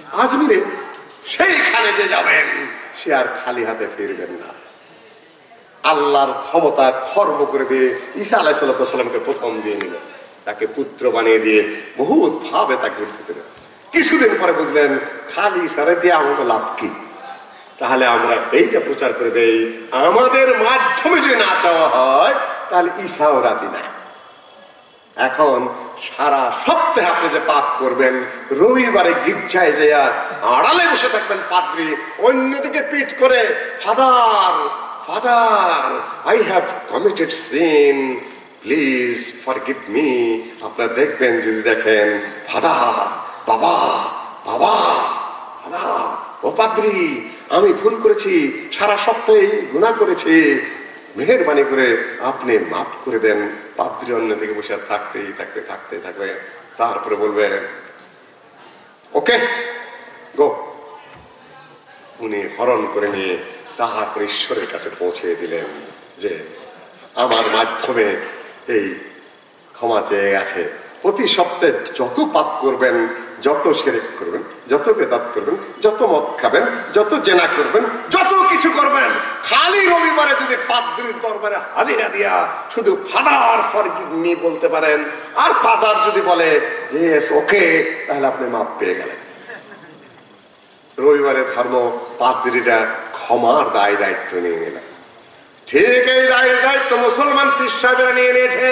আজমিরে সেইখানে যে যাবেন সে আর খালি হাতে ফিরবেন না। আল্লাহর ক্ষমতা খর্ব করে দিয়ে ঈসা আলাইহিস সালামকে প্রথম দিয়ে নিলেন, তাকে পুত্র বানিয়ে দিয়ে বহুত ভাবে তাকে উঠতে দিলেন। কিছুদিন পরে বুঝলেন খালি ঈসারে দিয়ে আমাকে লাভ কি, তাহলে আমরা এইটা প্রচার করে দেই, আমাদের মাধ্যমে যদি না চাওয়া হয় তাহলে ঈসাও রাজি না। এখন সারা সপ্তাহে আপনি যে পাপ করবেন, রবিবারে গির্জায় যেয়া আড়ালে বসে থাকবেন পাদ্রী, অন্যদিকে পিঠ করে father father I have committed sin, please forgive me. আপনারা দেখবেন, যদি দেখেন ফাদার বাবা বাবা ফাদার ও পাদ্রী আমি ভুল করেছি, সারা সপ্তাহে গুনাহ করেছি, মেহেরবানি করে আপনি মাফ করে দেন। পাদ্রী অন্যদিকে বসে থাকতেই থাকতে থাকতে থাকবে, তারপরে বলবে ওকে গো। উনি হরণ করে নিয়ে তারপর ঈশ্বরের কাছে পৌঁছে দিলেন যে আমার মাধ্যমে এই ক্ষমা চেয়ে গেছে। প্রতি সপ্তাহে যত পাপ করবেন, যত শিরক করবেন, যত বেদাত করবেন, যত মদ খাবেন, যত জেনা করবেন, যত কিছু করবেন, খালি রবিবারে যদি পাদ্রীর দরবারে হাজিরা দিয়া শুধু ফাদার ফরগিভ মি বলতে পারেন, আর ফাদার যদি বলে যে ওকে, তাহলে আপনি মাপ পেয়ে গেলেন। রবিবারে ধর্ম পাদ্রীরা ক্ষমার দায় দায়িত্ব নিয়ে নিলেন। ঠিক এই দায় দায়িত্ব মুসলমান পীর সাহেবেরা নিয়ে নিয়েছে।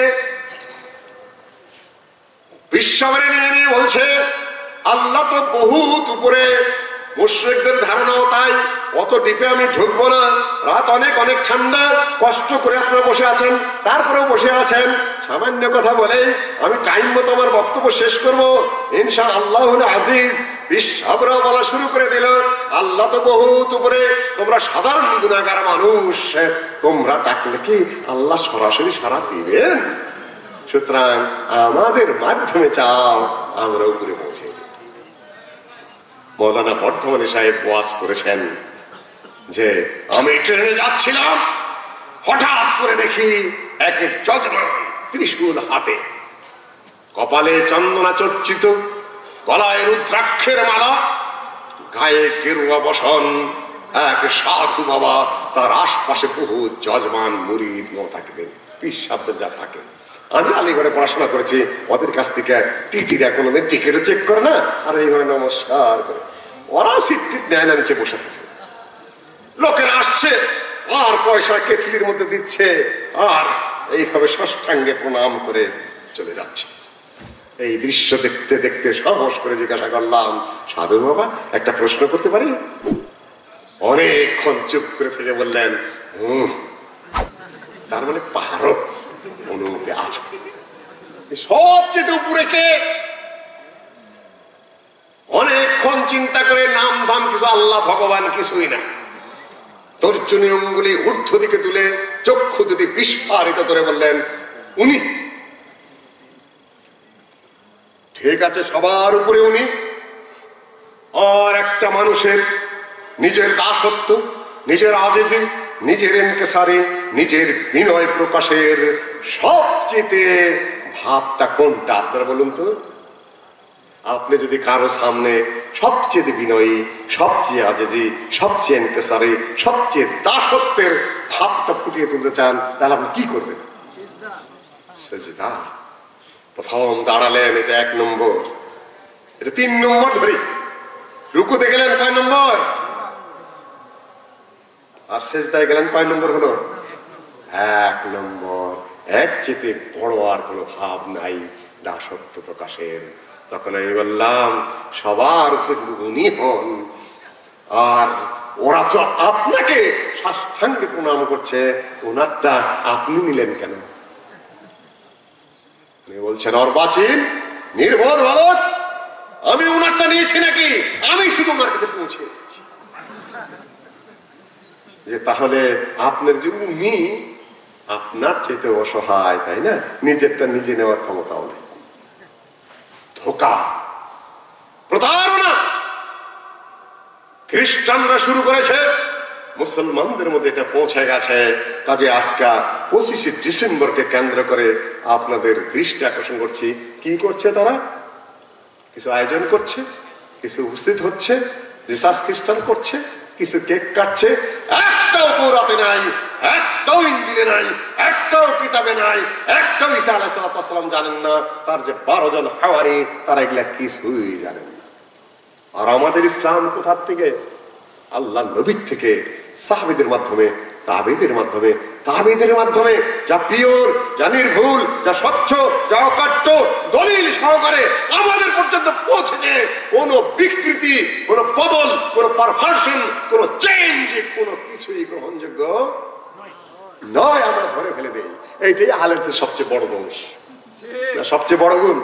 পীর সাহেবেরা নিয়ে নিয়ে বলছে আল্লাহ তো বহুত উপরে, মুশরিকদের ধারণাও তাই, অত ডিপে আমি ঢুকবো না। রাত অনেক অনেক ঠান্ডা, কষ্ট করে আপনারা বসে আছেন, তারপরেও বসে আছেন। সামান্য কথা বলে আমি টাইম মতো আমার বক্তব্য শেষ করবো ইনশাআল্লাহ আজিজ। বিশ্বরাও বলা শুরু করে দিল আল্লাহ তো বহুত উপরে, তোমরা সাধারণ গুনাহগার মানুষ, তোমরা ডাকলে কি আল্লাহ সরাসরি সাড়া দিবেন? সুতরাং আমাদের মাধ্যমে চাও, আমরা উপরে পৌঁছে। মৌলানা বর্ধমানী সাহেব ওয়াজ করেছেন যে আমি ট্রেনে যাচ্ছিলাম, হঠাৎ করে দেখি এক যজমান ত্রিশূল হাতে, কপালে চন্দনা চর্চিত, গলায় রুদ্রাক্ষের মালা, গায়ে গেরুয়া বসন, এক সাধু বাবা, তার আশপাশে বহু যজমান মুরিদ মোতাকিদের পীর সাহেবদের যা থাকে। আমি আলিগড়ে পড়াশোনা করেছি, ওদের কাছ থেকে টিটিরা কোনোদিন টিকিটও চেক করে না, আর এইভাবে নমস্কার করে ওরাও সিট টিট নেয় না, নিচে বসে থাকে। লোকেরা আসছে আর পয়সা কেটলির মধ্যে দিচ্ছে, আর এইভাবে ষষ্ঠাঙ্গে প্রণাম করে চলে যাচ্ছে। এই দৃশ্য দেখতে দেখতে সাহস করে জিজ্ঞাসা করলাম, সাধু বাবা একটা প্রশ্ন করতে পারি? অনেকক্ষণ চুপ করে থেকে বললেন হুম। তার মানে পারো, অনুমতি আছে। সবচেয়ে উপরে কে? অনেকক্ষণ চিন্তা করে নাম ধাম কিছু, আল্লাহ ভগবান কিছুই না। তর্জনী অঙ্গুলি ঊর্ধ্ব দিকে তুলে চক্ষু দুটি বিস্ফারিত করে বললেন উনি। ঠিক আছে, সবার উপরে উনি। আর একটা মানুষের নিজের দাসত্ব, নিজের আজেজি, নিজের ইনকিসারি, নিজের বিনয় প্রকাশের সবচেয়ে ভাবটা কোনটা আপনারা বলুন তো? আপনি যদি কারো সামনে সবচেয়ে বিনয়ী, সবচেয়ে আজেজি, সবচেয়ে ইনকিসারি, সবচেয়ে দাসত্বের ভাবটা ফুটিয়ে তুলতে চান, তাহলে আপনি কি করবেন? সিজদা। প্রথম দাঁড়ালেন, এটা এক নম্বর। এটা তিন নম্বর ধরি। রুকুতে গেলেন কয় নম্বর? আর সিজদায় গেলেন কয় নম্বর হলো? এক নম্বর। এক চেয়ে বড় আর কোনো ভাব নাই দাসত্ব প্রকাশের। তখন আমি বললাম সবার উপরে যদি উনি হন, আর ওরা তো আপনাকে সাষ্টাঙ্গে প্রণাম করছে, ওনারটা আপনি নিলেন কেন? উনি বলছেন অর্বাচীন, নির্বোধ বালক, আমি ওনারটা নিয়েছি নাকি? আমি শুধু ওনার কাছে পৌঁছে দিয়েছি। যে তাহলে আপনার যে উনি আপনার চাইতে অসহায়, তাই না? নিজেরটা নিজে নেওয়ার ক্ষমতাও নেই। ধোঁকা, প্রতারণা খ্রিস্টানরা শুরু করেছে, মুসলমানদের মধ্যে এটা পৌঁছে গেছে। কাজে আজকে পঁচিশে ডিসেম্বরকে কেন্দ্র করে আপনাদের দৃষ্টি আকর্ষণ করছি। কি করছে তারা? কিছু আয়োজন করছে, কিছু উপস্থিত হচ্ছে, জিসাস খ্রিস্টান করছে, কিছু কেক কাটছে, একটাও তৌরাতে নাই, একটাও ইনজিলে নাই, একটাও কিতাবে নাই, একটাও ঈসা আলাইহিস সালাম জানেন না, তার যে বারো জন হাওয়ারি তারা এগুলা কিছুই জানেন না। আর আমাদের ইসলাম কোথার থেকে? আল্লাহ নবীর থেকে, সাহাবীদের মাধ্যমে, তাবেঈদের মাধ্যমে, তাবেঈদের মাধ্যমে, যা পিওর, যা নির্ভুল, যা স্বচ্ছ, যা অকাট্য দলিল সহকারে আমাদের পর্যন্ত পৌঁছেছে। কোন বিকৃতি, কোন বদল, কোন পারভার্সন, কোন চেঞ্জ, কোন কিছুই গ্রহণযোগ্য নয়। আমরা ধরে ফেলে দেই। এইটাই আহলের সবচেয়ে বড় দোষ, সবচেয়ে বড় গুণ।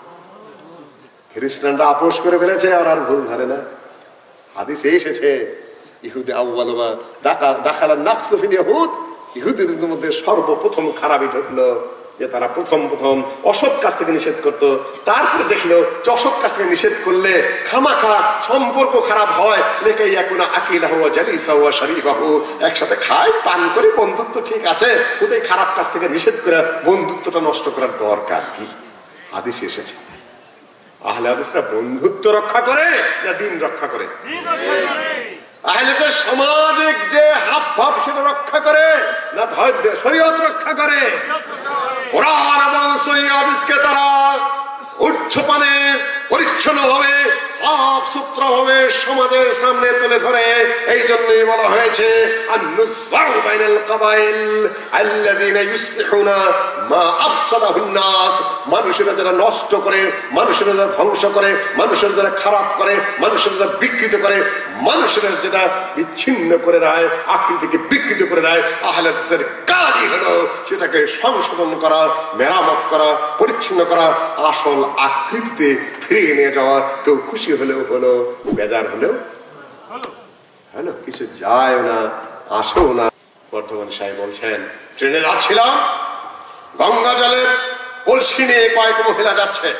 খ্রিস্টানরা আপোষ করে ফেলেছে, আর আর ভুল ধরে না। হাদিসে এসেছে ইহুদি আউয়ালমা দাকা দাখালা নাকসু ফিল ইয়াহুদ, ইহুদিদের মধ্যে সর্বপ্রথম খারাপি ঢুকলো যে তারা প্রথম প্রথম অসৎ কাজ থেকে নিষেধ করত। তারপরে দেখলো যে অসৎ কাজ থেকে নিষেধ করলে খামাখা সম্পর্ক খারাপ হয়, লেকে ইয়াকুনা আকিলাহু ওয়া জালিসাহু ওয়া শারিবাহু, একসাথে খায়, পান করে, বন্ধুত্ব ঠিক আছে, ওদের খারাপ কাজ থেকে নিষেধ করে বন্ধুত্বটা নষ্ট করার দরকার কি? হাদিসে এসেছে। আহলে হাদিসরা বন্ধুত্ব রক্ষা করে না দিন রক্ষা করে? আহলেদের সামাজিক যে হাব ভাব সেটা রক্ষা করে না শরীয়ত রক্ষা করে? কোরআন এবং সহিহ হাদিসকে তারা উচ্চপানে পরিচ্ছন্ন ভাবে সাফ সুতরা ভাবে সমাজের সামনে তুলে ধরে। এই জন্যই বলা হয়েছে আন-নুযাউ বাইনাল কাবাইল আল্লাযীনা ইউসলিহুনা মা আফসাদাহুন নাস, মানুষেরা যারা নষ্ট করে, মানুষেরা যারা ধ্বংস করে, মানুষেরা যারা খারাপ করে, মানুষেরা যারা বিকৃত করে, মানুষেরা যেটা বিচ্ছিন্ন করে দেয়, আকৃতিকে বিকৃত করে দেয়, আহলে হাদিসের কাজই হলো সেটাকে সংশোধন করা, মেরামত করা, পরিচ্ছন্ন করা, আসল আকৃতিতে ফিরিয়ে নিয়ে যাওয়া। কেউ খুশি হলেও হলো, বেজার হলেও হলো, কিছু যায় না, আসেও না। বর্ধমান সাহেব বলছেন, ট্রেনে যাচ্ছিলাম, গঙ্গা জলের কলসি নিয়ে কয়েক মহিলা যাচ্ছে,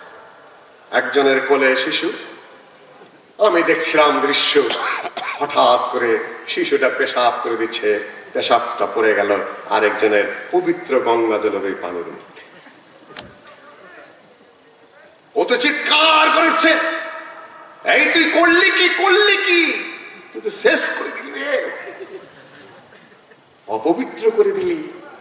একজনের কোলে শিশু। আমি দেখছিলাম দৃশ্য, হঠাৎ করে শিশুটা পেশাব করে দিচ্ছে, পেশাবটা পড়ে গেল আরেকজনের পবিত্র গঙ্গা জলের ওই পানির মধ্যে। ও তো চিৎকার করে উঠছে, এই তুই করলি কি, করলি কি, তুই তো শেষ করে দিলি রে, অপবিত্র করে দিলি।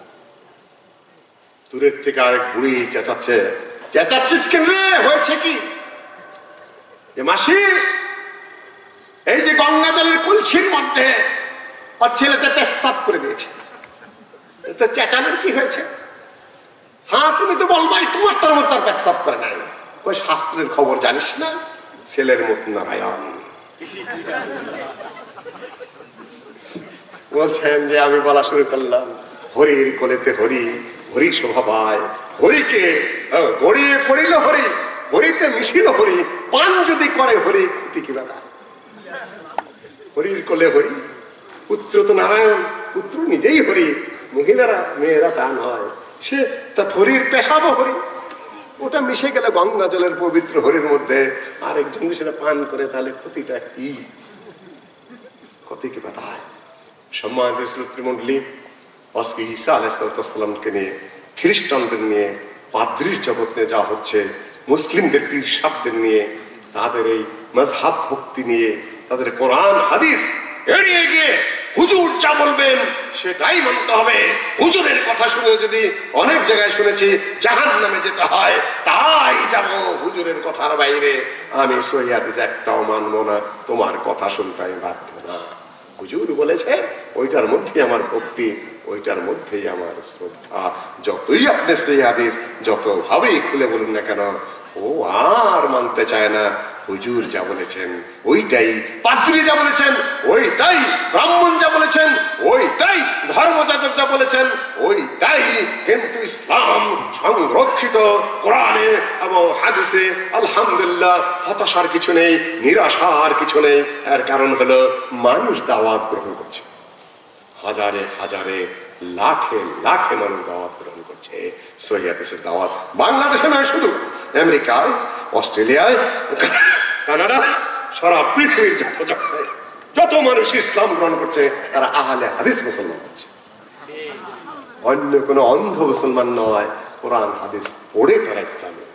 দূরের থেকে আরেক বুড়ি চেঁচাচ্ছে, চেঁচাচ্ছিস কেন রে, হয়েছে কি? যে মাসি, এই যে গঙ্গা জলের কলসির মধ্যে আর ছেলেটা পেশাব করে দিয়েছে, এটা চেঁচানোর কি হয়েছে? হ্যাঁ তুমি তো বলবাই তোমারটার মতো আর পেশাব করে নাই। ওই শাস্ত্রের খবর জানিস না, ছেলের মত নারায়ণ। বলছেন যে আমি বলা শুরু করলাম, হরির কোলেতে হরি, হরি শোভা পায়, হরিকে গড়িয়ে পড়িল হরি, হরিতে মিশিল হরি, পান যদি করে হরি ক্ষতি কি ব্যাপার? হরির কোলে হরি, পুত্র তো নারায়ণ, পুত্র নিজেই হরি, মহিলারা মেয়েরা তা নয়, সে তা হরির পেশাবও হরি। ওটা মিশে গেলে গঙ্গা জলের পবিত্র হরির মধ্যে আরেকজন সেটা পান করে, তাহলে ক্ষতিটা কি? ক্ষতি কি বাধায়? সম্মানিত শ্রোতৃমণ্ডলী, আজকে ঈসা আলাইহিস সালামকে নিয়ে, খ্রিস্টানদের নিয়ে, পাদ্রীর জগৎ নিয়ে যাওয়া হচ্ছে, মুসলিমদের পীর সাহেবদের নিয়ে, তাদের এই মাযহাব ভক্তি নিয়ে, তাদের কোরআন হাদিস এড়িয়ে গিয়ে হুজুর যা বলবেন সেটাই মানতে হবে। হুজুরের কথা শুনে যদি অনেক জায়গায় শুনেছি জাহান্নামে যেতে হয়, তাই যাব, হুজুরের কথার বাইরে আমি সহিহ হাদিস একটাও মানবো না, তোমার কথা শুনতে আমি বাধ্য না। হুজুর বলেছে ওইটার মধ্যেই আমার ভক্তি, ওইটার মধ্যেই আমার শ্রদ্ধা। যতই আপনি সহিহ হাদিস যত ভাবেই খুলে বলুন না কেন, ও আর মানতে চায় না। হুজুর যা বলেছেন ওইটাই, পাদ্রী যা বলেছেন ওইটাই, ব্রাহ্মণ যা বলেছেন ওইটাই, ধর্মযাজক যা বলেছেন ওইটাই। কিন্তু ইসলাম সংরক্ষিত কোরআনে এবং হাদিসে, আলহামদুলিল্লাহ, হতাশার কিছু নেই, নিরাশার কিছু নেই। এর কারণ হলো মানুষ দাওয়াত গ্রহণ করছে, হাজারে হাজারে লাখে লাখে মানুষ দাওয়াত গ্রহণ করছে। সহিহ হাদিসের দাওয়াত বাংলাদেশে নয়, শুধু আমেরিকায়, অস্ট্রেলিয়ায়, কানাডা, সারা পৃথিবীর যত জায়গায় যত মানুষ ইসলাম গ্রহণ করছে তারা আহলে হাদিস মুসলমান হচ্ছে। অন্য কোনো অন্ধ মুসলমান নয়, কোরআন হাদিস পড়ে তারা ইসলামে